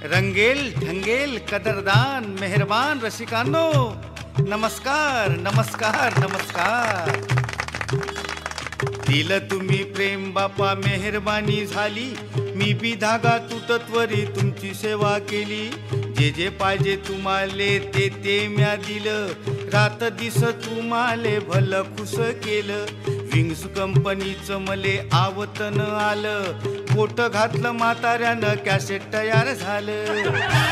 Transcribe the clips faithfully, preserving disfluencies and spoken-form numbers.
रंगेल ढंगेल कदरदान मेहरबान रसिकांनो, नमस्कार नमस्कार नमस्कार. दिलं तुम्ही प्रेम बापा, मेहरबानी झाली. मी बी धागा तुटतवरी तुमची सेवा केली. जे जे पाहिजे तुम्हाले ते ते म्या दिलं. रात दिस तुम्हाले भल खुश केलं. विंग्स कंपनीचं मले आवतन आलं. पोट घातलं म्हाताऱ्यानं, कॅसेट तयार झालं.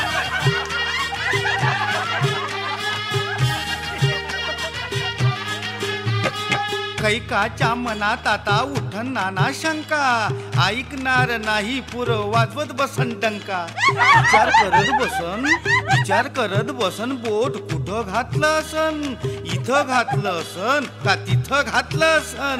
कैकाच्या मनात आता उठन नाना शंका. ऐकणार नाही पुर वाजवत बसन डंका. विचार करत बसन विचार करत बसन बोट कुठं घातलं असन. इथं घातलं असन का तिथं घातलं असन.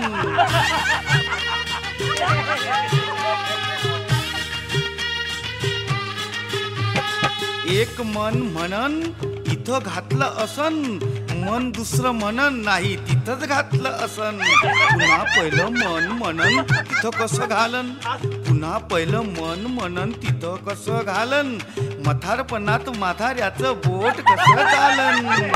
एक मन म्हणन इथं घातलं असन, मन दुसरं म्हणन नाही तिथंच घातलं असन. पुन्हा पहिलं मन म्हणन तिथं कसं घालन. पुन्हा पहिलं मन म्हणन तिथं कसं घालन. म्हातारपणात म्हाताऱ्याचं बोट कसं चालन.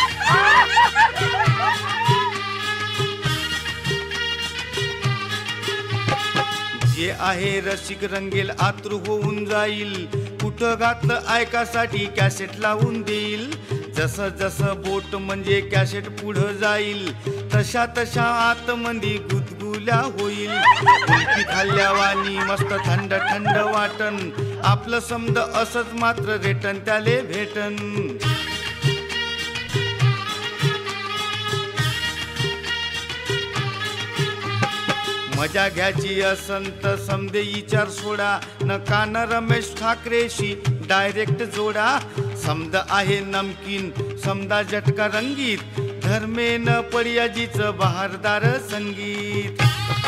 जे आहे रसिक रंगेल आतुर होऊन जाईल. कुठं घातलं ऐकासाठी कॅसेट लावून देईल. जसं जसं बोट म्हणजे कॅसेट पुढं जाईल, तशा तशा आतमंदी गुदगुल्या होईल. कुल्फी खाल्ल्यावानी मस्त थंड थंड वाटन. आपलं समद असंच मात्र रेटन त्याले भेटन. मजा घ्यायची असंत समदे विचार सोडा. न कान रमेश ठाकरेशी डायरेक्ट जोडा. समद आहे नमकीन समदा झटका रंगीत. धर्मेन पडियाजीचं बहारदार संगीत.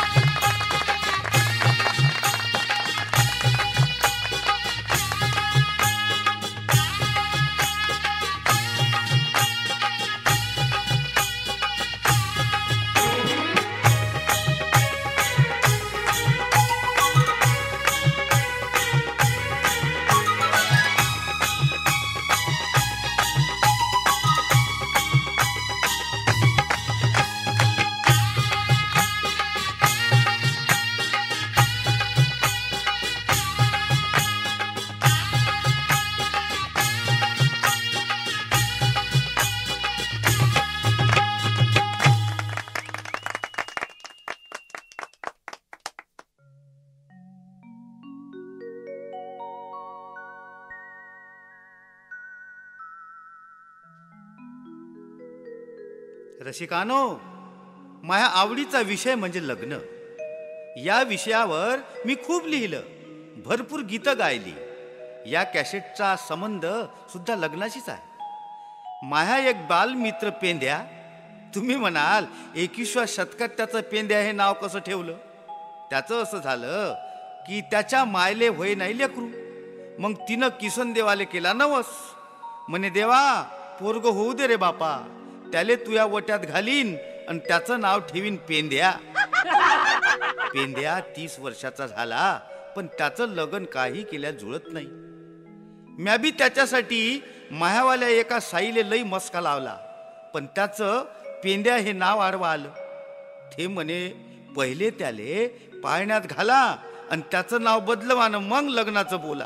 रसिकानो, माझ्या आवडीचा विषय म्हणजे लग्न. या विषयावर मी खूप लिहिलं, भरपूर गीतं गायली. या कॅसेटचा संबंध सुद्धा लग्नाशीच आहे. माझ्या एक बालमित्र पेंद्या. तुम्ही म्हणाल एकविसाव्या शतकात त्याचं पेंद्या हे नाव कसं ठेवलं. त्याचं असं झालं की त्याच्या मायले होय नाही लेकरू. मग तिनं किसन देवाले केला नवस. म्हणे देवा पोरग होऊ दे रे बापा, त्याले तुया वट्यात घालीन आणि त्याचं नाव ठेवीन पेंद्या. पेंद्या तीस वर्षाचा झाला, पण त्याचं लग्न काही केल्या जुळत नाही. म्या बी त्याच्यासाठी मायावाल्या एका साईले लई मस्का लावला, पण त्याचं पेंद्या हे नाव आडवं आलं. ते म्हणे पहिले त्याले पाळण्यात घाला आणि त्याचं नाव बदलवानं मग लग्नाचं बोला.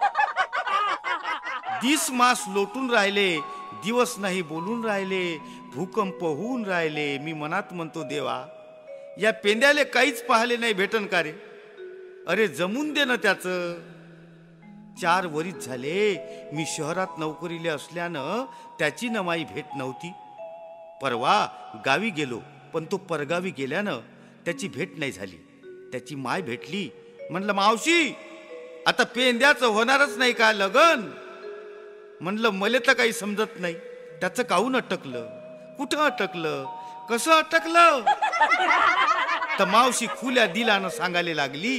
दिस मास लोटून राहिले, दिवस नाही बोलून राहिले, भूकंप होऊन राहिले. मी मनात म्हणतो देवा या पेंद्याले काहीच पाहिले नाही भेटन का रे. अरे जमून दे ना त्याचं. चार वरीच झाले मी शहरात नोकरीले असल्यानं त्याची न माई भेट नव्हती. परवा गावी गेलो, पण तो परगावी गेल्यानं त्याची भेट नाही झाली. त्याची माय भेटली. म्हणलं मावशी आता पेंद्याचं होणारच नाही का लगन. म्हणलं मले तर काही समजत नाही. त्याचं काहून अटकलं, कुठं अटकलं, कसं अटकलं. तर मावशी खुल्या दिलानं सांगायला लागली.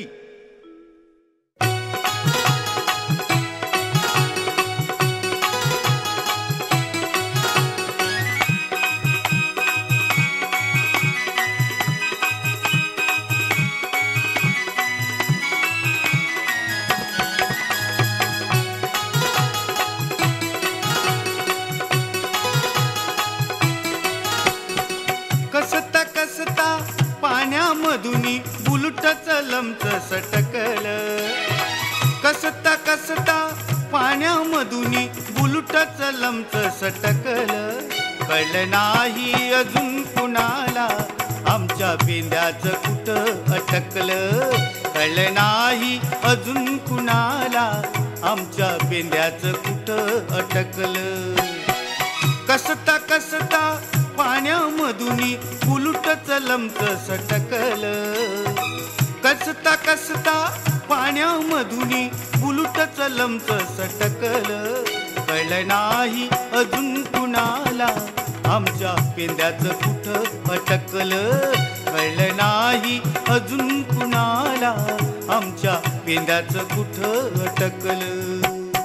बुलुटच लमच सटकल, कळलं नाही अजून कुणाला आमच्या पेंद्याचं कुठं अटकलं, कळलं नाही अजून कुणाला आमच्या पेंद्याचं कुठं अटकलं. कसता कसता पाण्यामधुनी बुलुटच लमच सटकलं, कसता कसता पाण्यामधुनी बुलुटच लमच सटकलं, कळलं नाही अजून कुणाला आमच्या पेंद्याचं कुठं अटकलं, कळलं नाही अजून कुणाला आमच्या पेंद्याचं कुठं अटकलं.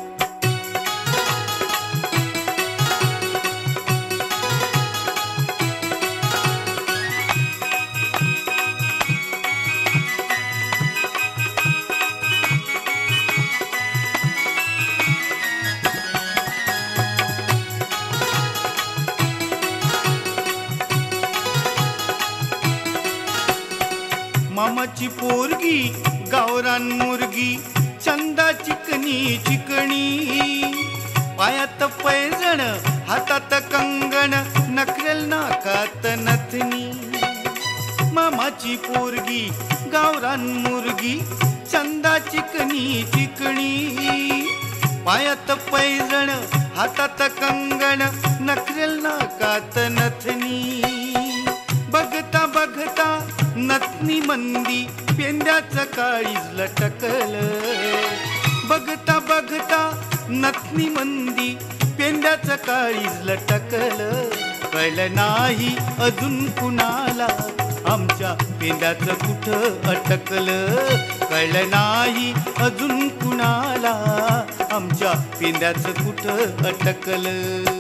मामाची पोरगी गावरान मुर्गी, चंदा चिकनी चिकणी, पायात पैजण हातात कंगण, नखरेल नाकात नथनी. मामाची पोरगी गावरान मुर्गी, चंदा चिकनी चिकणी, पायात पैजण हातात कंगण, नखरेल नाकात नथनी. बघता बघता नथनी मंदी पेंद्याचं काळीज लटकलं, बघता बघता नथनी मंदी पेंद्याचं काळीज लटकलं, कळलं नाही अजून कुणाला आमच्या पेंद्याचं कुठं अटकलं, कळलं नाही अजून कुणाला आमच्या पेंद्याचं कुठं अटकलं.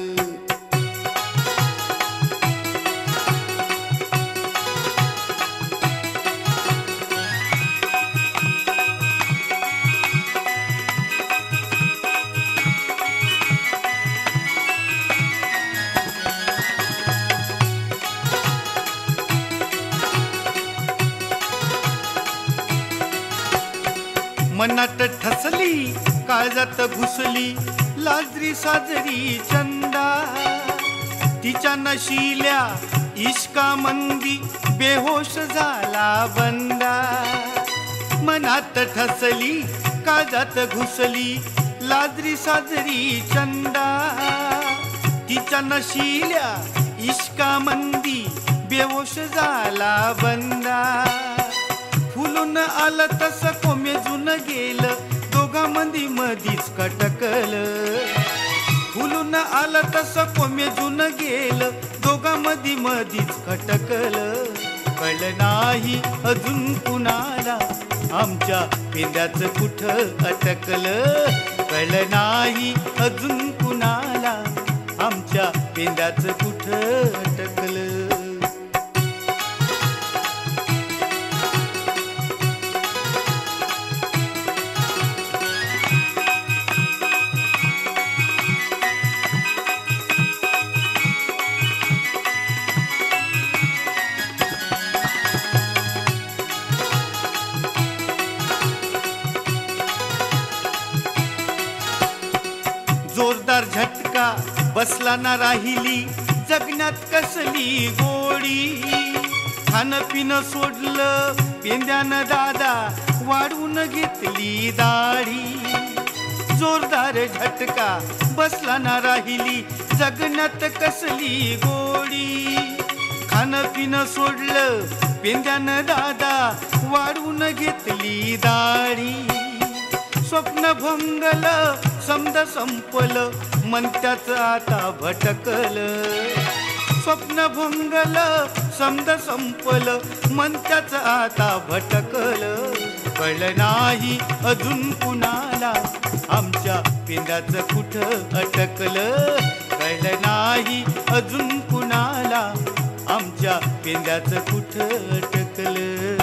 मनात ठसली काळजात घुसली लाजरी साजरी चंदा, तिच्या नशिल्या इश्का मंदी बेहोश झाला बंदा. मनात ठसली काळजात घुसली लाजरी साजरी चंदा, तिच्या नशिल्या इश्का मंदी बेहोश झाला बंदा. फुलून आलं तस कोमेजून गेलं, दोघा मंदी मधीच कटकलं, फुलून आलं तस कोमेजून गेलं, दोघा मधी मधीच खटकलं, कळलं नाही अजून कुणाला आमच्या पेंद्याचं कुठं अटकलं, कळलं नाही अजून कुणाला आमच्या पेंद्याचं कुठं अटकलं. जोरदार झटका बसला ना राहिली जगण्यात कसली गोडी, खाणं पिणं सोडलं पेंद्यानं दादा वाढवून घेतली दाढी. जोरदार झटका बसला ना राहिली जगण्यात कसली गोडी, खाणं पिणं सोडलं पेंद्यानं दादा वाढवून घेतली दाढी. स्वप्न भंगलं समद संपलं मन त्याचं आता भटकलं, स्वप्न भंगलं समद संपलं मन त्याचं आता भटकलं, कळलं नाही अजून कुणाला आमच्या पेंद्याचं कुठं अटकलं, कळलं नाही अजून कुणाला आमच्या पेंद्याचं कुठं अटकलं.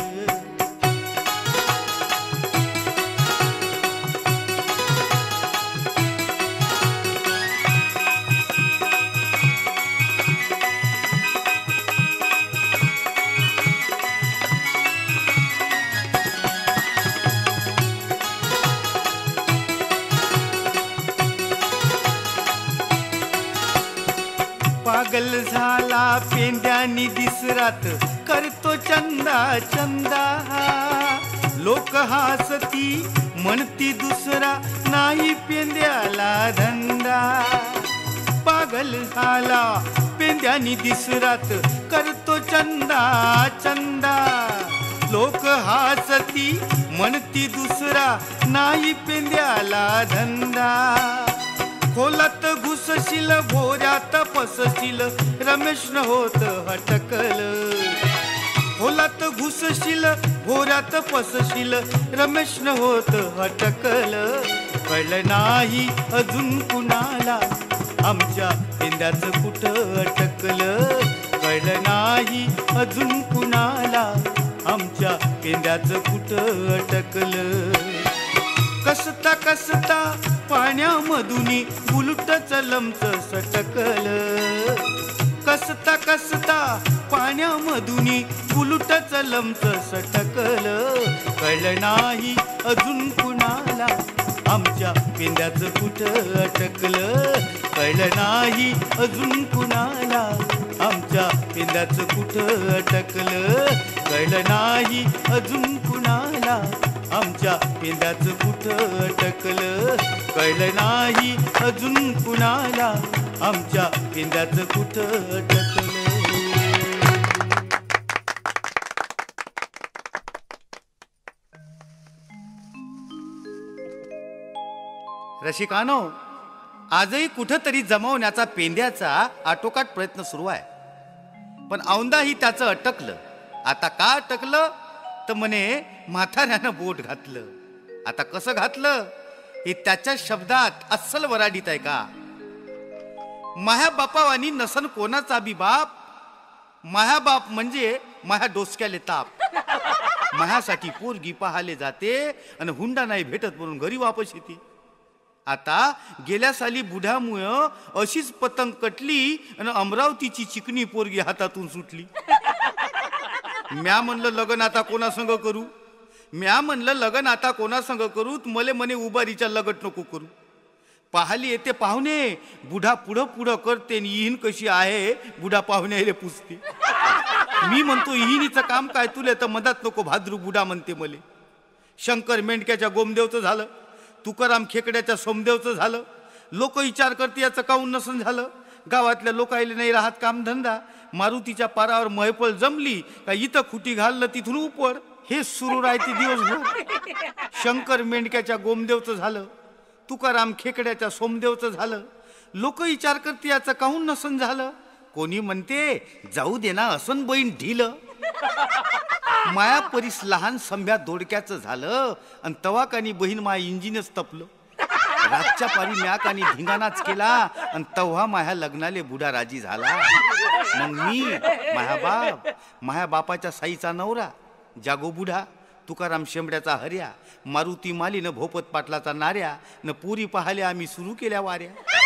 पागल झाला पेंड्यानी दिसरात करतो चंदा चंदा, लोक हासती म्हणती दुसरा नाही पेंद्याला धंदा. पागल झाला पेंद्यानी दिसरात करतो चंदा चंदा, लोक हासती म्हणती दुसरा नाही पेंद्याला धंदा. खोलात घुसशील भोऱ्यात पसशील रमेश न होत हटकल, खोलात घुसशील भोऱ्यात पसशील रमेश न होत हटकल. कळलं नाही अजून कुणाला आमच्या पेंद्याचं कुठं अटकलं, कळलं नाही अजून कुणाला आमच्या पेंद्याचं कुठं अटकलं. कसता कसता पाण्यामधुनी बुलुटच लमच सटकल, कसता कसता पाण्यामधुनी बुलुटच लमच सटकल. कळलं नाही अजून कुणाला आमच्या पेंद्याचं कुठं अटकलं, कळलं नाही अजून कुणाला आमच्या पेंद्याचं कुठं अटकलं, कळलं नाही अजून कुणाला आमच्या पेंद्याचं कुठं अटकलं, कळलं नाही अजून कुणाला आमच्या पेंद्याचं कुठं अटकलं. रसिकानो, आजही कुठंतरी जमवण्याचा पेंद्याचा आटोकाट प्रयत्न सुरू आहे, पण औंदाही त्याचं अटकलं. आता का अटकलं तर म्हणे म्हाताऱ्यानं बोट घातलं. आता कसं घातलं हे त्याच्या शब्दात अस्सल वराडीत आहे का. माह्या बापावानी नसन कोणाचा बी बाप, माह्या बाप म्हणजे माह्या डोसक्याले ताप. माह्यासाठी पोरगी पाहाले जाते आणि हुंडा नाही भेटत म्हणून घरी वापस येते. आता गेल्या साली बुढ्यामुळं अशीच पतंग कटली आणि अमरावतीची चिकनी पोरगी हातातून सुटली. म्या म्हणलं लग्न आता कोणा संग करू, म्या म्हणलं लग्न आता कोणा संग करू, मले म्हणे उबारीच्या लगट नको करू. पाहाली येते पाहुणे, बुढा पुढं पुढं करते इहीन कशी आहे बुढा पाहुण्याले पुसते. मी म्हणतो इहिनीचं काम काय तुले तर मधात नको भाद्रू बुढा म्हणते मले. शंकर मेंढक्याच्या गोमदेवचं झालं, तुकाराम खेकड्याच्या सोमदेवचं झालं. लोक विचार करते याचं काऊन नसन झालं. गावातल्या लोकायले नाही राहत कामधंदा, मारुतीच्या पारावर मैफल जमली का इथं खुटी घाललं तिथून उपर. हे सुरू राहते दिवसभर. शंकर मेंढक्याच्या गोमदेवचं झालं, तुकाराम खेकड्याच्या सोमदेवचं झालं. लोक विचार करते याचं काहून नसन झालं. कोणी म्हणते जाऊ दे ना असन बहीण ढिल. माया परीस लहान संभ्या दोडक्याचं झालं आणि तवा कानी बहीण माया इंजिनच तपलं. रातच्या पारी म्या कानी धिंगाणाच केला आणि तव्हा माया लग्नाले बुडा राजी झाला. मग मी माया बाप, माया बापाच्या साईचा नवरा जागो बुढा, तुकाराम शेंबड्याचा हर्या, मारुती मालीनं भोपत पाटलाचा नाऱ्या न पुरी पाहाल्या आम्ही सुरू केल्या वाऱ्या.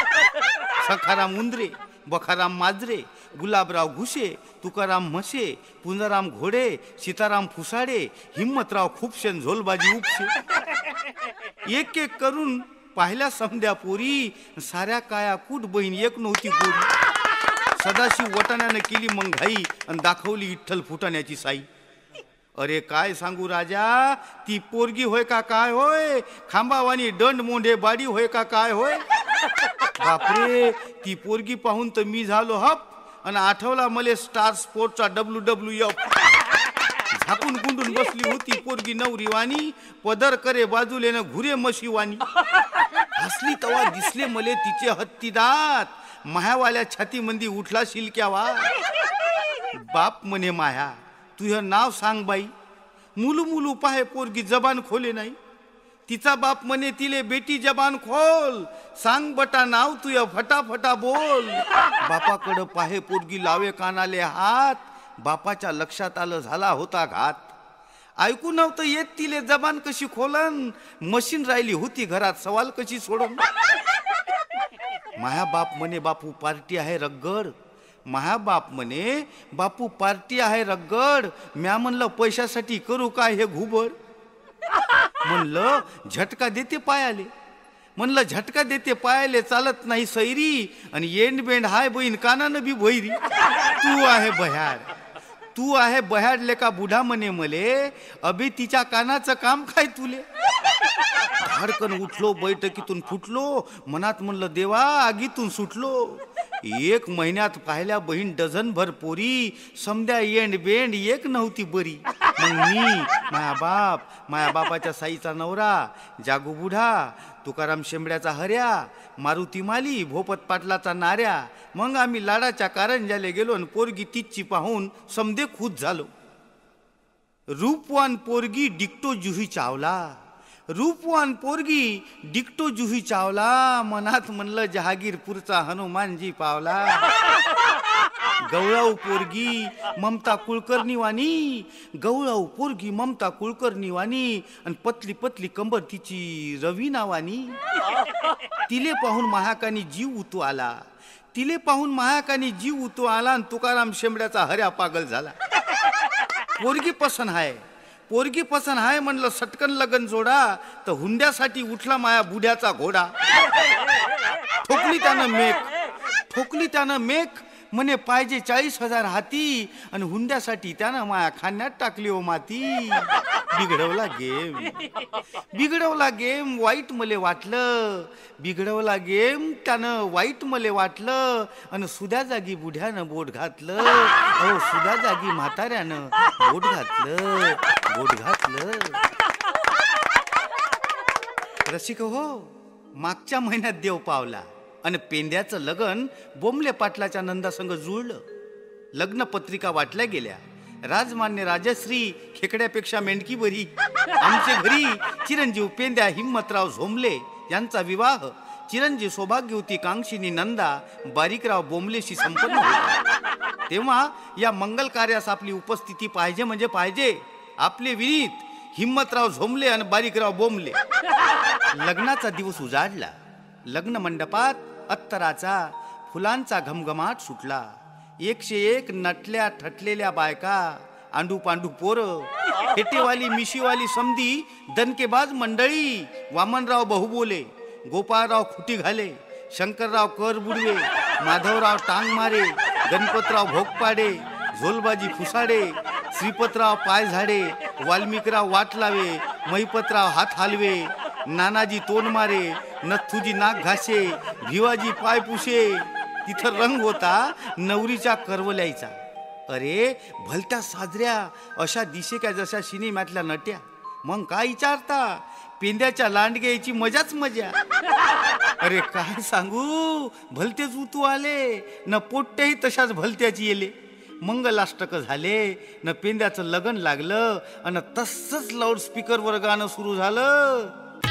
सखाराम उंदरे, बखाराम माजरे, गुलाबराव घुसे, तुकाराम म्हसे, पुंजाराम घोडे, सीताराम फुसाडे, हिम्मतराव खुपशेन झोलबाजी उपसे. एक एक करून पाहिल्या समध्या पोरी, साऱ्या काया कूट बहीण एक नव्हती पोरी. सदाशिव वटाण्यानं केली मंघाई आणि दाखवली विठ्ठल फुटाण्याची साई. अरे काय सांगू राजा, ती पोरगी होय का काय होय, खांबावानी दंड मोंढे बाडी होय का काय होय. बापरे, ती पोरगी पाहून तर मी झालो हप आणि आठवला मले स्टार स्पोर्टचा डब्ल्यू डब्ल्यू एफ. झाकून गुंडून बसली होती पोरगी नवरी वाणी, पदर करे बाजूले न घुरे मशी वाणी. हसली तवा दिसले मले तिचे हत्ती दात, माह्यावाल्या छाती मंदी उठला शिलक्या वा. बाप म्हणे माया तुझं नाव सांग बाई. मुलू मुलू पाहे पोरगी जबान खोले नाही. तिचा बाप म्हणे तिले बेटी जबान खोल, सांग बटा नाव तुझं फटाफटा बोल. बापाकडं पाहे पोरगी लावे कानाले हात, बापाच्या लक्षात आलं झाला होता घात. ऐकू नव्हतं येत तिले जबान कशी खोलन, मशीन राहिली होती घरात सवाल कशी सोडून. माया बाप म्हणे बापू पार्टी आहे रगड, माया बाप म्हणे बापू पार्टी आहे रगड. म्या म्हणलं पैशासाठी करू काय हे घुबड. म्हणलं झटका देते पायाले, म्हणलं झटका देते पायाले चालत नाही सैरी आणि येंड बेंड हाय बहीण कानानं बी भैरी. तू आहे बह्याड, तू आहे बह्याड लेका बुढा म्हणे मले, अभि तिच्या कानाचं काम काय तुले. धडकन उठलो, बैठकीतून फुटलो, मनात म्हणलं देवा आगीतून सुटलो. एक महिन्यात पाहिल्या बहीण डझन भर पोरी, समद्या येंड बेंड एक नव्हती बरी. मग मी माया बाप, माया बापाच्या साईचा नवरा, जागू बुढा, तुकाराम शेंबड्याचा हऱ्या, मारुती माली, भोपत पाटलाचा नाऱ्या. मग आम्ही लाडाच्या कारंजाले गेलो आणि पोरगी तिची पाहून समदे खुद झालो. रूपवान पोरगी डिक्टो जुही चावला, रूपवान पोरगी डिक्टो जुही चावला. मनात म्हणलं जहागीरपूरचा हनुमानजी पावला. गवळाऊ पोरगी ममता कुलकर्णी वाणी, गवळाऊ पोरगी ममता कुलकर्णी वाणी, आणि पतली पतली कंबर तिची रवी नावानी. तिले पाहून महाकानी जीव उतू आला, तिले पाहून महाकानी जीव उतू आला, आणि तुकाराम शेंबड्याचा हऱ्या पागल झाला. पोरगी पसंत आहे, पोरगी पसंत आहे म्हणलं सटकन लगन जोडा, तर हुंड्यासाठी उठला माया बुड्याचा घोडा. ठोकली त्यानं मेक, ठोकली त्यानं मेक, म्हणे पाहिजे चाळीस हजार हाती, आणि हुंड्यासाठी त्यानं माया खाण्यात टाकली ओ माती. बिघडवला गेम, बिघडवला गेम, वाईट मले वाटलं, बिघडवला गेम त्यानं वाईट मले वाटलं, आणि सुद्या जागी बुढ्यानं बोट घातलं. हो सुद्या जागी म्हाताऱ्यानं बोट घातलं, बोट घातलं. रसिक हो, मागच्या महिन्यात देव पावला आणि पेंद्याचं लगन बोंबले पाटलाच्या नंदासंग जुळलं. लग्न पत्रिका वाटल्या गेल्या. राजमान्य राजश्री खेकड्यापेक्षा मेंढकी बरी. आमच्या घरी चिरंजीव पेंद्या हिम्मतराव झोंबले यांचा विवाह चिरंजीव सौभाग्यवती कांक्षिणी नंदा बारीकराव बोंबलेशी संपन्न होता. तेव्हा या मंगल कार्यास आपली उपस्थिती पाहिजे म्हणजे पाहिजे. आपले विनीत हिम्मतराव झोंबले आणि बारीकराव बोंबले. लग्नाचा दिवस उजाडला. लग्न मंडपात अत्तराचा फुलांचा घमघमाट सुटला. एकशे एक नटल्या ठटलेल्या बायका, आंडू पांडू पोरं, फेटेवाली मिशीवाली समधी, दणकेबाज मंडळी. वामनराव बहुबोले, गोपाळराव खुटी घाले, शंकरराव कर बुडवे, माधवराव टांग मारे, गणपतराव भोगपाडे, झोलबाजी फुसाडे, श्रीपतराव पाय झाडे, वाल्मिकराव वाट लावे, महिपतराव हात हालवे, नानाजी तोंड मारे, नथुजी नाक घासे, भिवाजी पाय पुशे. तिथं रंग होता नवरीच्या करवल्याचा. अरे भलत्या साजऱ्या अशा दिशे जशा सिनेमातल्या नट्या. मग काय विचारता, पेंद्याच्या लांडग्याची मजाच मजा. अरे काय सांगू, भलतेच उतू आले न पोट्टेही तशाच भलत्याची येले. मंगलाष्टक झाले न पेंद्याचं लगन लागलं, आणि तसंच लाऊडस्पीकरवर गाणं सुरू झालं.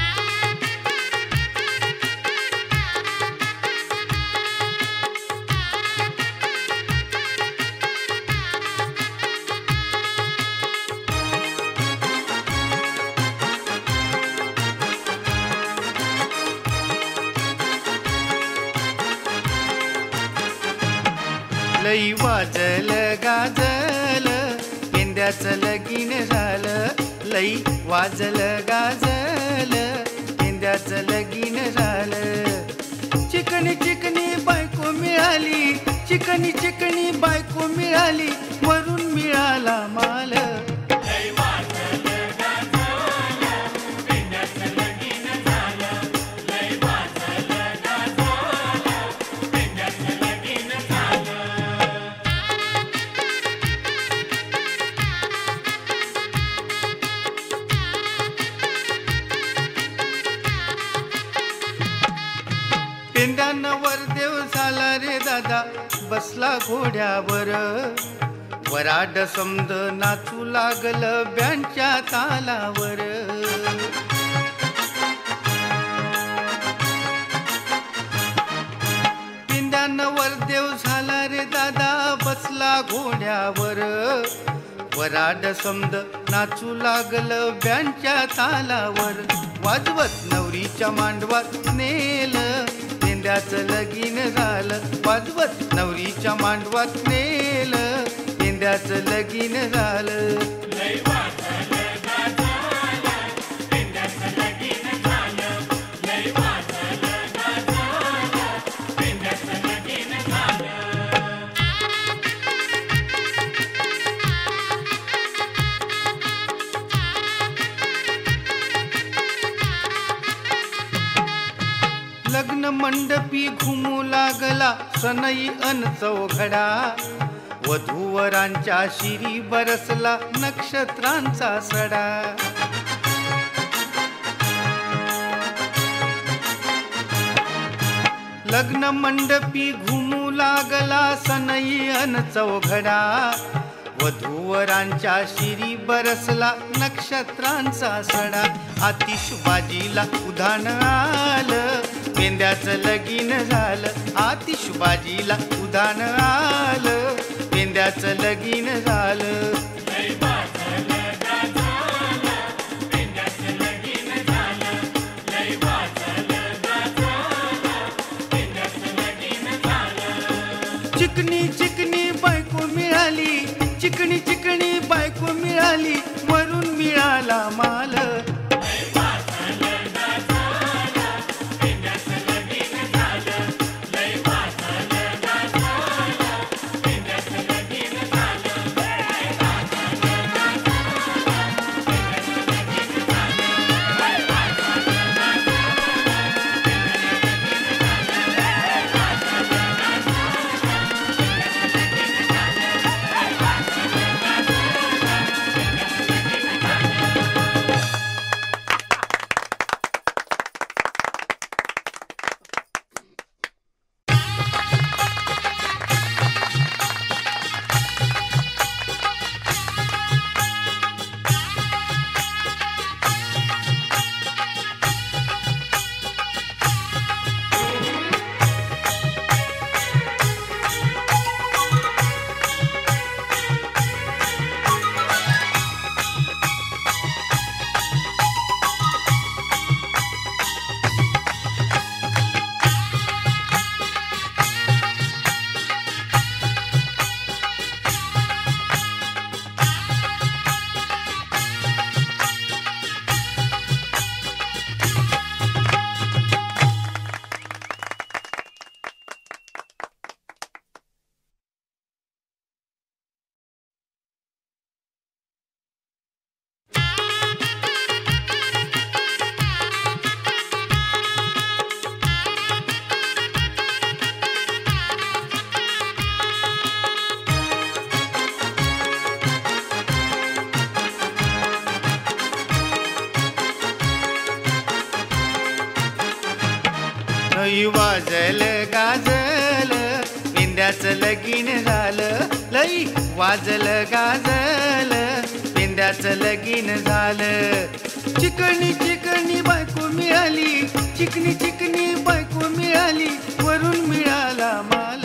लई वाजल गाजल पेंद्याचं लगीन झालं. लई वाजल गाजल पेंद्याचं लगीन झालं. चिकनी चिकनी बायको मिळाली, चिकनी चिकनी बायको मिळाली, वरून मिळाला माल. पेंद्यानं वरदेव झाला रे दादा, बसला घोड्यावर. वराड समद नाचू लागलं ब्यांच्या तालावर. पेंद्यानं वरदेव झाला रे दादा, बसला घोड्यावर. वराड समद नाचू लागलं ब्यांच्या तालावर. वाजवत नवरीच्या मांडवात नेलं, पेंद्याचं लगीन झालं. वाजवत नवरीच्या मांडवात नेलं, पेंद्याचं लगीन झालं. लई वाजलं गाजलं, पेंद्याचं लगीन झालं. लई वाजलं लग्न मंडपी घुमू लागला सनई अन चौघडा, वधूवरांच्या शिरी बरसला नक्षत्रांचा सडा. लग्न मंडपी घुमू लागला सनई अन चौघडा, वधूवरांच्या शिरी बरसला नक्षत्रांचा सडा. आतिषबाजीला उधाण आलं, पेंद्याचं लगीन झालं. आतिषबाजीला उधाण आलं, पेंद्याचं लगीन झालं. चिकनी चिकनी बायको मिळाली, चिकनी चिकनी बायको मिळाली, वरून मिळाला माल. लई वाजल गाजल, पेंद्याचं लगीन झालं. लई वाजल गाजल, पेंद्याचं लगीन झालं. चिकनी चिकनी बायको मिळाली, चिकनी चिकनी बायको मिळाली, वरून मिळाला माल.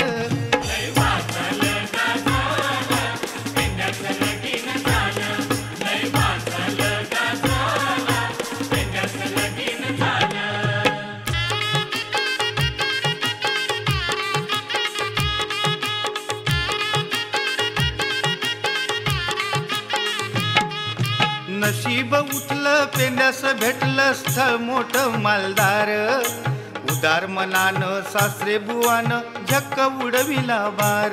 नशीब उठलं पेंड्यास भेटलं स्थळ मोठं मालदार. उदार मनानं सासरे बुवानं झक्क उडविला बार.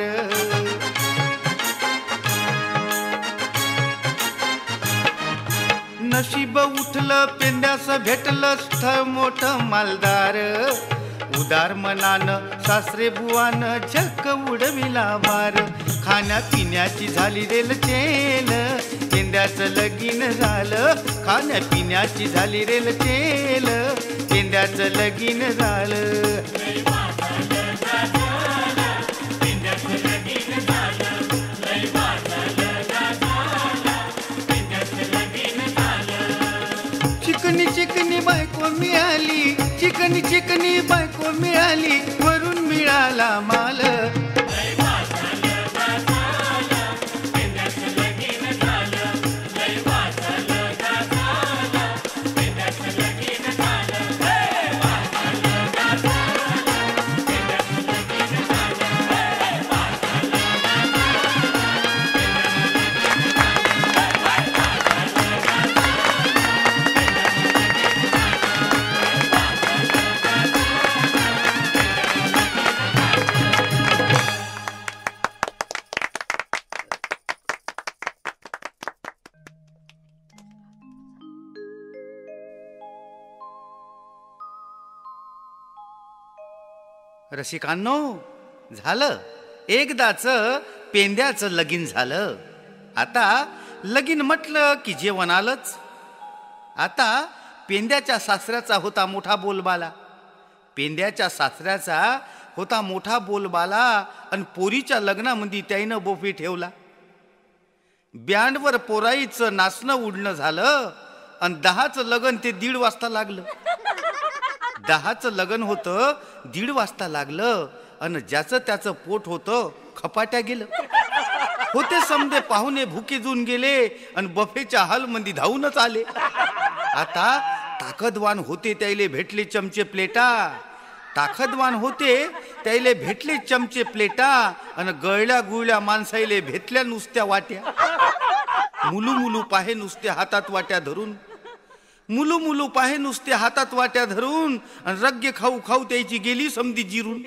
नशीब उठलं पेंड्यास भेटलं स्थळ मोठं मालदार. उदार मनानं सासरे बुवानं झक्क उडविला बार. खाण्या पिण्याची झाली रेलचेल, पेंद्याचं लगीन झालं. खाण्या पिण्याची झाली रेलचेल, पेंद्याचं लगीन झालं. चिकनी चिकनी बायको मिळाली, चिकनी चिकनी बायको मिळाली, वरून मिळाला माल. रसिकांनो, झालं एकदाच पेंद्याचं लगीन झालं. आता लगीन म्हटलं की जेवण आलंच. आता पेंद्याच्या सासऱ्याचा होता मोठा बोलबाला. पेंद्याच्या सासऱ्याचा होता मोठा बोलबाला आणि पोरीच्या लग्नामध्ये त्याईनं बोफी ठेवला. बँडवर पोराईचं नाचणं उडणं झालं आणि दहाचं लगन ते दीड वाजता लागलं. दहाचं लगन होतं, दीड वाजता लागलं आणि ज्याचं त्याचं पोट होतं खपाट्या गेलं. होते समजे पाहुणे भुके जून गेले आणि बफेच्या हॉलमध्ये धावूनच आले. आता ताकदवान होते त्याले भेटले चमचे प्लेटा. ताकदवान होते त्याले भेटले चमचे प्लेटा आणि गळल्या गुळल्या माणसाईले भेटल्या नुसत्या वाट्या. मुलू मुलू पाहे नुसत्या हातात वाट्या धरून. मुलू मुलू पाहे नुसते हातात वाट्या धरून आणि रग्गे खाऊ खाऊ त्याची गेली समधी जिरून.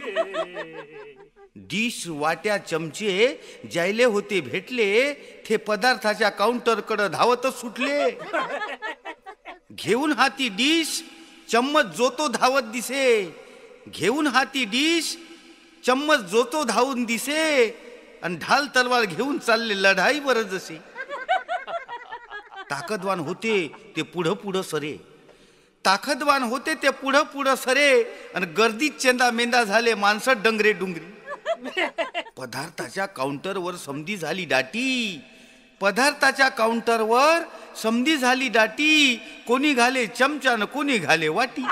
डिश वाट्या चमचे जायले होते भेटले ते पदार्थाच्या काउंटरकडे धावतच सुटले. घेऊन हाती डिश चम्मच जोतो धावत दिसे. घेऊन हाती डिश चम्मच जोतो धावून दिसे आणि ढाल तलवार घेऊन चालले लढाईवर जसे. ताकदवान होते ते पुढं पुढं सरे. ताकदवान होते ते पुढं पुढं सरे आणि गर्दीत चेंदा मेंदा झाले माणसं डंगरे डुंगरे. पदार्थाच्या काउंटरवर समधी झाली दाटी. पदार्थाच्या काउंटरवर समधी झाली दाटी. कोणी घाले चमचा न कोणी घाले वाटी.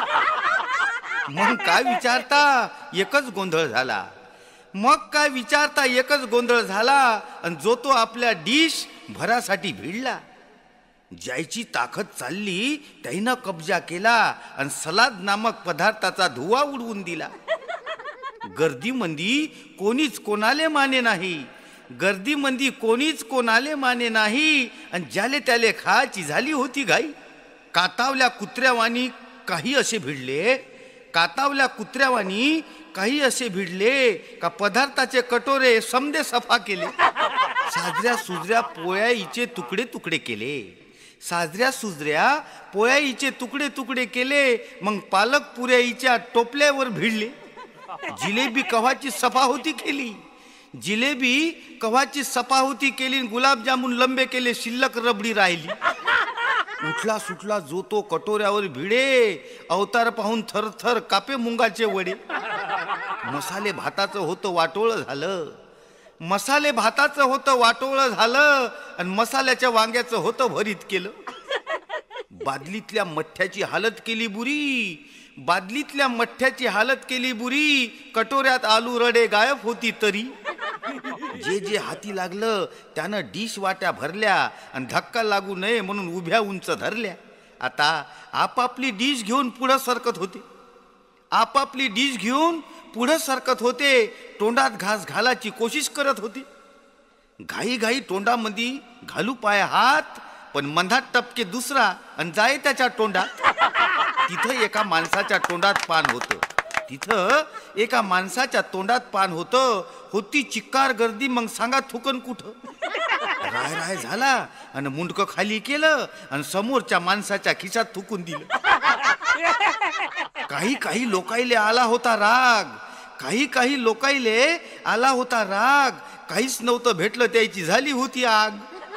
मग काय विचारता एकच गोंधळ झाला. मग काय विचारता एकच गोंधळ झाला आणि जो तो आपल्या डिश भरासाठी भिडला. ज्याची ताकद चालली त्याईनं कब्जा केला आणि सलाद नामक पदार्थाचा धुवा उडवून दिला. गर्दीमंदी कोणीच कोणाले माने नाही. गर्दीमंदी कोणीच कोणाले माने नाही आणि ज्याले त्याले खायची झाली होती घाई. कातावल्या कुत्र्यावानी काही असे भिडले. कातावल्या कुत्र्यावानी काही असे भिडले का पदार्थाचे कटोरे समदे सफा केले. साजऱ्या सुजऱ्या पोळ्याईचे तुकडे तुकडे केले. साजऱ्या सुजऱ्या पोळ्याईचे तुकडे तुकडे केले. मग पालक पुऱ्याईच्या टोपल्यावर भिडले. जिलेबी कव्हाची सफा होती केली. जिलेबी कव्हाची सफा होती केली. गुलाबजामुन लंबे केले, शिल्लक रबडी राहिली. उठला सुटला जो तो कटोऱ्यावर भिडे. अवतार पाहून थरथर कापे मुंगाचे वडे. मसाले भाताचं होतं वाटोळ झालं. मसाले भाताचं होतं वाटोळ झालं आणि मसाल्याच्या वांग्याचं होतं भरीत केलं. बादलीतल्या मठ्ठ्याची हालत केली बुरी. बादलीतल्या मठ्ठ्याची हालत केली बुरी. कटोऱ्यात आलू रडे गायब होती तरी. जे जे हाती लागलं त्यानं डिश वाट्या भरल्या आणि धक्का लागू नये म्हणून उभ्या उंच धरल्या. आता आपापली डिश घेऊन पुढं सरकत होते. आपापली डिश घेऊन पुढं सरकत होते. तोंडात घास घालायची कोशिश करत होते. घाई घाई तोंडामध्ये घालू पाय हात, पण मंदात टपके दुसरा आणि जाय त्याच्या तोंडात. तिथं एका माणसाच्या तोंडात पान होतं. तिथं एका माणसाच्या तोंडात पान होतं. होती चिक्कार गर्दी. मग सांगा थुकन कुठं. राय राय झाला आणि मुंडकं खाली केलं आणि समोरच्या माणसाच्या खिशात थुकून दिलं. काही काही लोकाईले आला होता राग. काही काही लोकाईले आला होता राग. काहीच नव्हतं भेटलं त्याची झाली होती आग.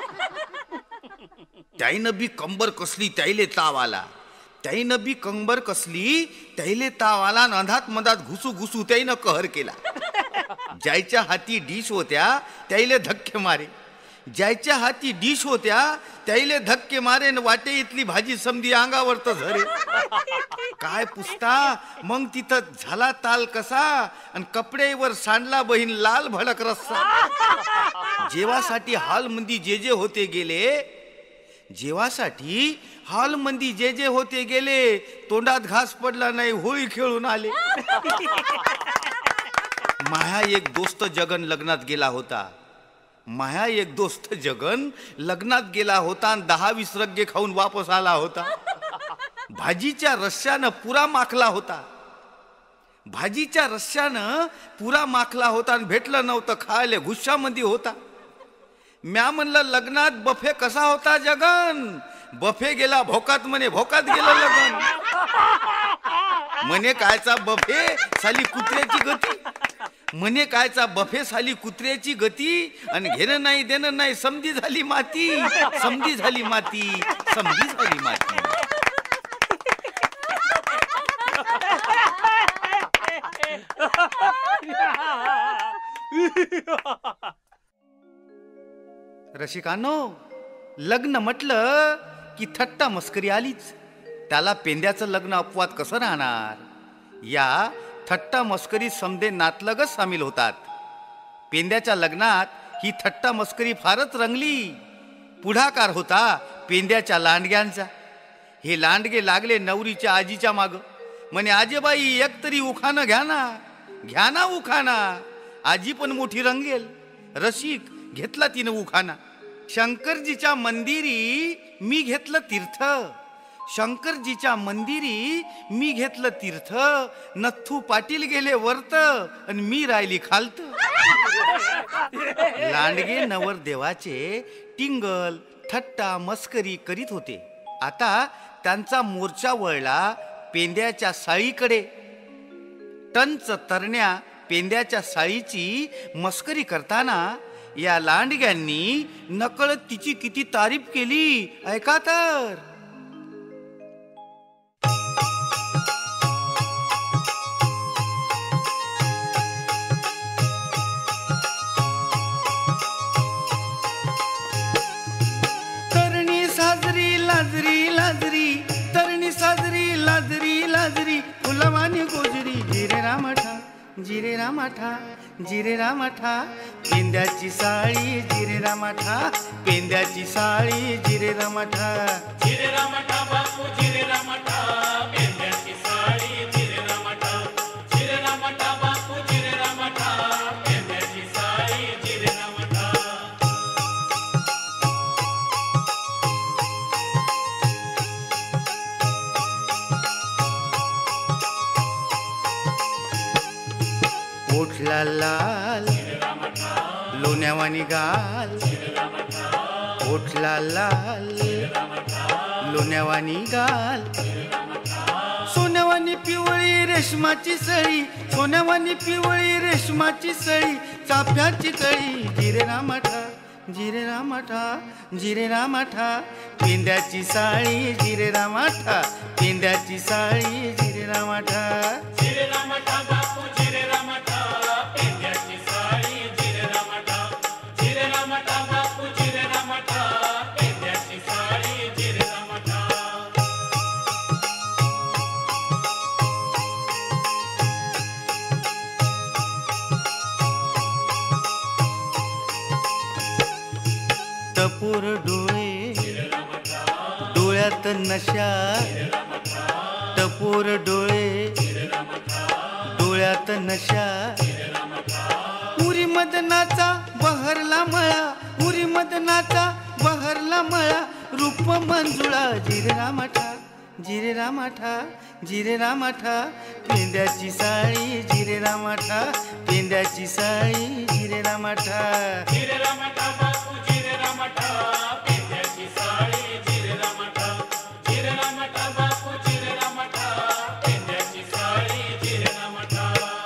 त्याईनं बी कंबर कसली त्याईले ताव आला. त्याईनं बी कंबर कसली त्याईले ताव आला. अंधात मधात घुसू घुसू त्याईनं कहर केला. ज्याच्या हाती डिश होत्या त्याईले धक्के मारे. ज्याच्या हाती डिश होत्या त्याईले धक्के मारे. वाटे इथली भाजी समधी अंगावर तर झरे. काय पुसता मग तिथं झाला ताल कसा आणि कपड्यावर सांडला बहीण लाल भडक रस्सा. जेवासाठी हॉल मंदी जे जे होते गेले. जेवासाठी हॉल मंदी जे जे होते गेले. तोंडात घास पडला नाही होळी खेळून आले. माया एक दोस्त जगन लग्नात गेला होता. माया एक दोस्त जगन लग्नात गेला होता आणि दहा वीस रग्गे खाऊन वापस आला होता. भाजीच्या रश्श्यानं पुरा माखला होता. भाजीच्या रश्श्यानं पुरा माखला होता आणि भेटलं नव्हतं खायला. गुस्सामध्ये होता. म्या म्हणलं लग्नात बफे कसा होता जगन. बफे गेला भोकात म्हणे भोकात गेलं लग्न. म्हणे कायचा बफे साली कुत्र्याची गती, म्हणे कायचा बफे साली कुत्र्याची गती, आणि घेणं नाही देणं नाही समधी झाली माती, समधी झाली माती, समधी झाली माती. रसिकांनो, लग्न म्हटलं की थट्टा मस्करी आलीच. त्याला पेंद्याचं लग्न अपवाद कसं राहणार? या थट्टा मस्करी समदे नातलगच सामील होतात. पेंद्याच्या लग्नात ही थट्टा मस्करी फारच रंगली. पुढाकार होता पेंद्याच्या लांडग्यांचा. हे लांडगे लागले नवरीच्या आजीच्या माग. म्हणे आजेबाई एक तरी उखाणं घ्या ना, घ्या ना उखाणा. आजी पण मोठी रंगेल. रसिक घेतला तिनं उखाणा. शंकरजीच्या मंदिरी मी घेतलं तीर्थ, शंकरजीच्या मंदिरी मी घेतलं तीर्थ. नथू पाटील गेले वर्त आणि मी राहिली खालत. लांडगे नवर देवाचे टिंगल थट्टा मस्करी करीत होते. आता त्यांचा मोर्चा वळला पेंद्याच्या साळीकडे. टंच तरण्या पेंद्याच्या साळीची मस्करी करताना या लांडग्यांनी नकळत तिची किती तारीफ केली, ऐका तर. तरणी साजरी लाजरी लाजरी, तरणी साजरी लाजरी लाजरी, फुलवानी गोजरी जिरे रामठा, जिरे रामठा, जिरे रामठा. पेंद्याची साळी जिरे रामठा, पेंद्याची साळी जिरे रामठा, जिरे रामठा बापू जिरे रामठा, पेंद्याची साळी जिरे रामठा, जिरे रामठा बापू जिरे रामठा, पेंद्याची साळी जिरे रामठा. ओठला लाल लोण्यावानी गाल, ओठला लाल लोण्यावानी गाल. सोन्यावानी पिवळी रेशमाची सळी, सोन्यावानी पिवळी रेशमाची सळी, चाफ्याची कळी जिरे रामठा, जिरे रामठा, जिरे रामठा. पेंद्याची साळी जिरे रामठा, पेंद्याची साळी जिरे रामठा, जिरे रामठा बापू जिरे रामठा, पेंद्याची साळी जिरे रामठा, जिरे रामठा बापू जिरे रामठा, पेंद्याची साळी जिरे रामठा. टपोर डोळे डोळ्यात नशा, टपोर डोळे डोळ्यात नशा. उरी मदनाचा बहरला मळा, उरी मदनाचा बहरला मळा, रूप मंजुळा जिरे रामठा, जिरे रामठा, जिरे रामठा. पेंद्याची साळी जिरे रामठा, पेंद्याची साळी जिरे रामठा, जिरे रामठा बापू जिरे रामठा, पेंद्याची साळी जिरे रामठा, जिरे रामठा बापू जिरे रामठा, पेंद्याची साळी जिरे रामठा.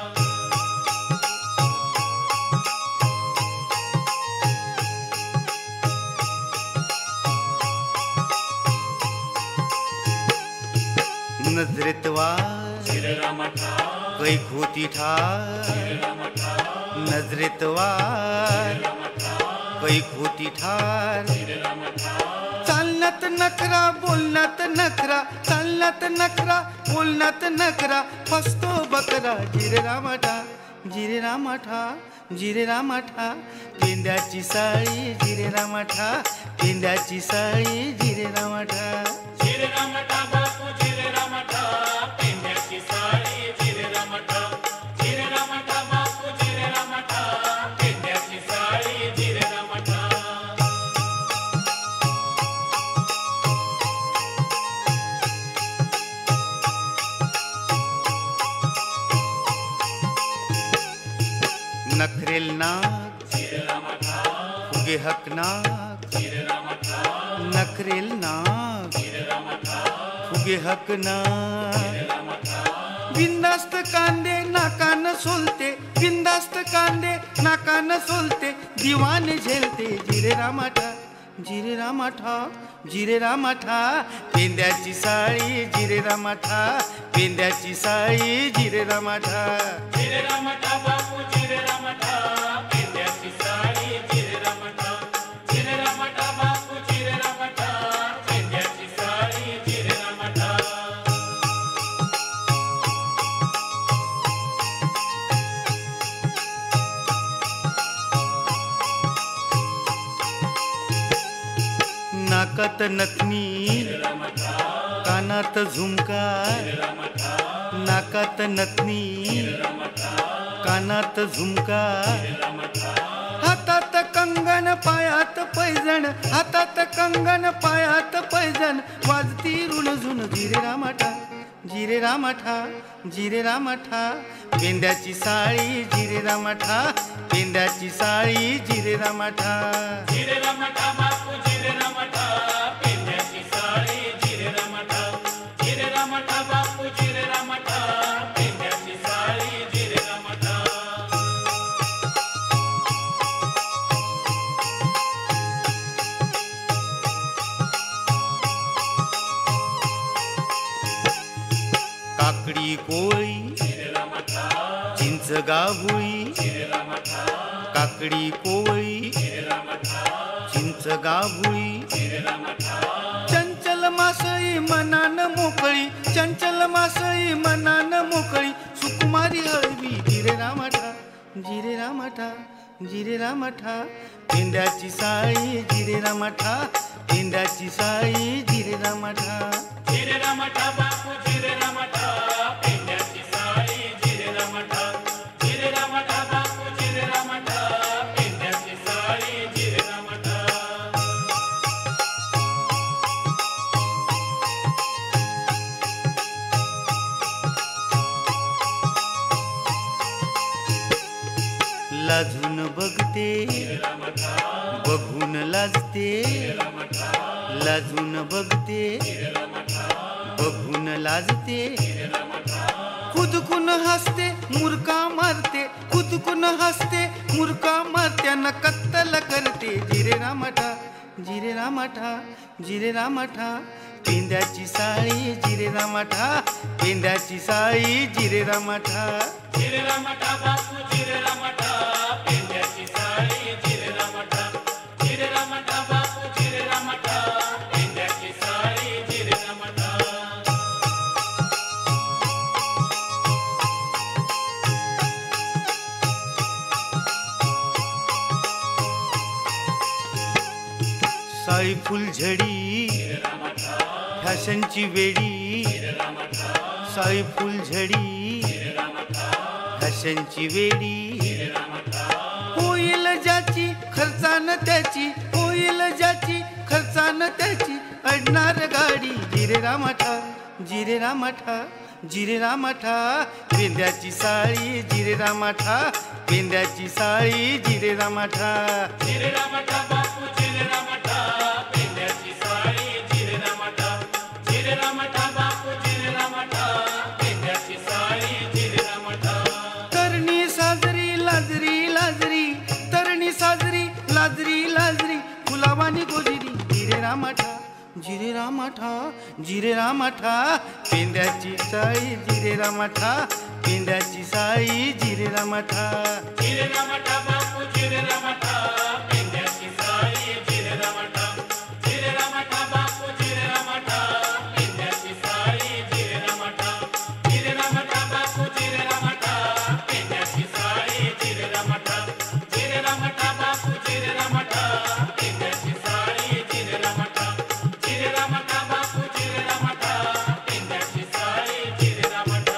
नजरेत वार जिरे रामठा, कैक होती ठार, जिरे रामठा, नजरेत वार कैक होती ठार. जिरे रामठा, चालण्यात नखरा बोलण्यात नखरा, चालण्यात नखरा बोलण्यात नखरा, फसतो बकरा जिरे रामठा, जिरे रामठा, जिरे रामठा. पेंद्याची साळी जिरे रामठा, पेंद्याची साळी जिरे रामठा, जिरे रामठा बापू जिरे रामठा, पेंद्याची साळी जिरे रामठा, जिरे रामठा बापू जिरे रामठा, पेंद्याची साळी जिरे रामठा. नखरेल नाक जिरे रामठा, फुगे हक नाक, जिरे रामठा, नखरेल नाक जिरे रामठा, फुगे हक नाक. जिरे रामठा, बिंदास्त कांदे नाकान सोलते, बिंदास्त कांदे नाकान सोलते, दिवाने झेलते जिरे रामाठा, जिरे रामाठा, जिरे रामाठा. पेंद्याची साळी जिरे रामाठा, पेंद्याची साळी जिरे रामाठा. जिरे रामाठा बापू जिरे रामाठा, पेंद्याची साडी जिरे रामाठा. जिरे रामाठा बापू जिरे रामाठा, पेंद्याची साडी जिरे रामाठा. नाकात नथनी कानात झुमका, नाकात नथनी कानात झुमका, हातात कंगन पायात पैजण, हातात कंगन पायात पैजण, वाजती रुणझुण जिरे रामाठा, जिरे रामाठा, जिरे रामाठा. पेंद्याची साळी जिरे रामाठा, पेंद्याची साळी जिरे रामाठा. जिरे रामाठा बापू जिरे रामाठा, पेंद्याची साडी जिरे रामाठा. जिरे रामाठा बापू जिरे रामाठा, पेंद्याची साडी जिरे रामाठा. काकडी कोळी चिंच गाभुळी, काकडी कोळी चिंच गाभुळी, चंचल मासळी मनान मोकळी, चंचल मासळी मनान मोकळी, सुकुमारी हळवी जिरे रामाठा, जिरे रामाठा, जिरे रामाठा. पेंद्याची साळी जिरे रामाठा, पेंद्याची साळी जिरे रामाठा. जिरे रामाठा बापू जिरे रामाठा, पेंद्याची साडी जिरे रामाठा. जिरे रामाठा बापू जिरे रामाठा, पेंद्याची साडी जिरे रामाठा. लाजून बघते बघून लाजते, लाजून बघते बघून लाजते, खुदकून हसते मुरका मारते, खुदकून हसते मुरका मारते, न कत्तल करते जिरे रामाठा, जिरे रामाठा, जिरे रामाठा. पेंद्याची साळी जिरे रामाठा, पेंद्याची साळी जिरे रामाठा. जिरे रामाठा बापू जिरे रामाठा, पेंद्याची साडी जिरे रामाठा. जिरे रामाठा बापू जिरे रामाठा, पेंद्याची साडी जिरे रामाठा. साळी फुलझडी फॅशनची वेडी, साळी फुलझडी फॅशनची वेडी, होईल ज्याची खर्चान त्याची, होईल ज्याची खर्चान त्याची, अडणार गाडी जिरे रामाठा, जिरे रामाठा, जिरे रामाठा. पेंद्याची साळी जिरे रामाठा, पेंद्याची साळी जिरे रामाठा. जिरे रामाठा बापू जिरे रामाठा, पेंद्याची साडी जिरे रामाठा. जिरे रामाठा बापू जिरे रामाठा, पेंद्याची साडी जिरे रामाठा. तरणी साजरी लाजरी लाजरी, तरणी साजरी लाजरी लाजरी, गुलाबानी गोजिरी जिरे रामाठा, जिरे रामाठा, जिरे रामाठा. पेंद्याची साळी जिरे रामाठा, पेंद्याची साळी जिरे रामाठा. जिरे रामाठा बापू जिरे रामाठा, पेंद्याची साडी जिरे रामाठा. जिरे रामाठा बापू जिरे रामाठा, पेंद्याची साडी जिरे रामाठा. जिरे रामाठा बापू जिरे रामाठा, पेंद्याची साडी जिरे रामाठा. जिरे रामाठा बापू जिरे रामाठा, पेंद्याची साडी जिरे रामाठा. जिरे रामाठा बापू जिरे रामाठा, पेंद्याची साडी जिरे रामाठा.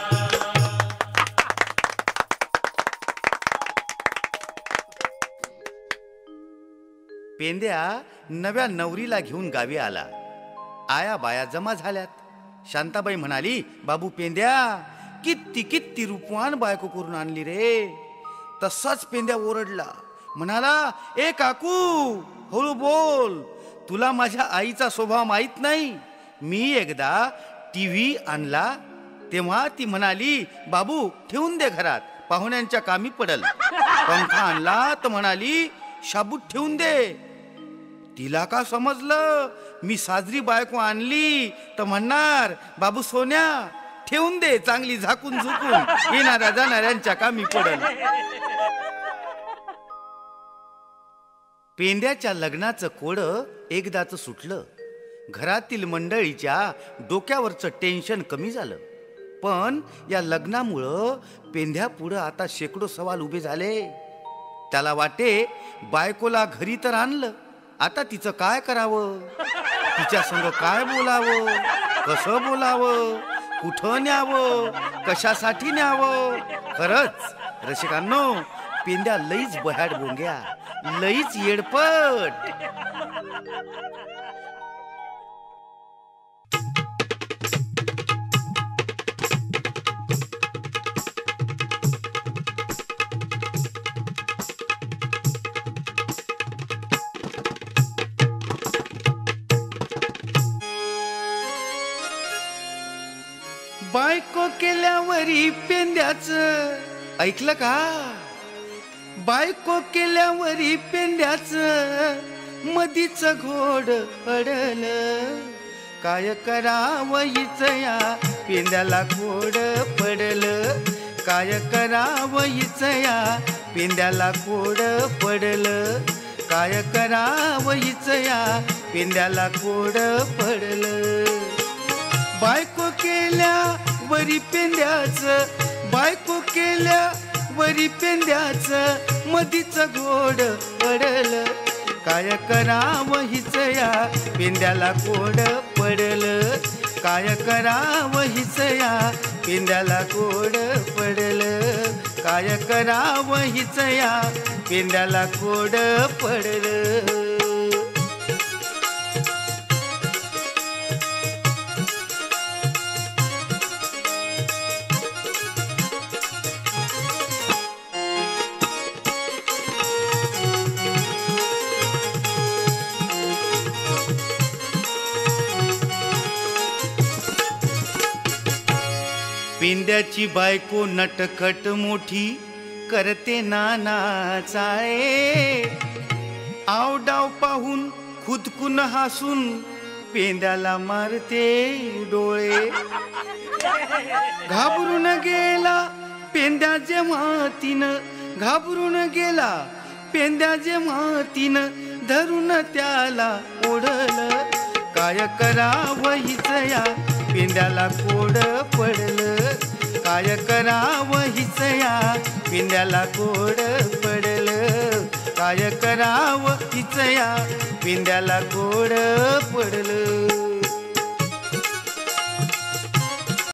पेंद्या नव्या नवरीला घेऊन गावी आला. आया बाया जमा झाल्यात. शांताबाई म्हणाली, बाबू पेंद्या किती किती रूपवान बायको करून आणली रे. तसाच पेंद्या ओरडला, म्हणाला, ए काकू हळू बोल, तुला माझ्या आईचा स्वभाव माहित नाही. मी एकदा टीव्ही आणला तेव्हा ती म्हणाली, बाबू ठेवून दे घरात, पाहुण्यांच्या कामी पडल. पंखा आणला तर म्हणाली, शाबूत ठेवून दे. तिला का समजलं मी साजरी बायको आणली तर म्हणणार, बाबू सोन्या ठेवून दे, चांगली झाकून झुकून येणाऱ्या जाणाऱ्यांच्या कामी पडल. पेंद्याच्या लग्नाचं कोडं एकदाच सुटलं. घरातील मंडळीच्या डोक्यावरचं टेन्शन कमी झालं. पण या लग्नामुळं पेंद्या पुढं आता शेकडो सवाल उभे झाले. त्याला वाटे, बायकोला घरी तर आणलं, आता तिचं काय करावं, तिच्या संग काय बोलावं, कसं बोलावं, कुठं न्यावं, कशासाठी न्यावं. खरंच रसिकांनो, पेंद्या लईच बह्याड बोंग्या, लईच येडपट. बायको केल्यावरी पेंद्याच ऐकलं का, बायको केल्यावरी पेंड्याच मधीच घोड पडल. काय करावं हिच या पेंद्याला घोड पडल. काय करावं हिच या पेंद्याला घोड पडल. काय करावं हिच या पेंद्याला घोड पडल. बायको केल्या वरी पेंद्याच, बायको केल्या वरी पेंद्याच मधीच घोड पडल. काय करावं हिच या पेंद्याला घोड पडल. काय करावं हिच या पेंद्याला घोड पडल. काय करावं हिच या पेंद्याला घोड पडल. पेंद्याची बायको नटखट मोठी करते नाना चाळे. आवडाव पाहून खुदकून हसून पेंद्याला मारते डोळे. घाबरून गेला पेंद्या जेव्हा तिनं, घाबरून गेला पेंद्या जेव्हा तिनं धरून त्याला ओढल. काय करावं हिच या पेंद्याला कोड पडल. काय करावं हिच या पेंद्याला कोड पडल. काय करावं हिच या पेंद्याला कोड पडल.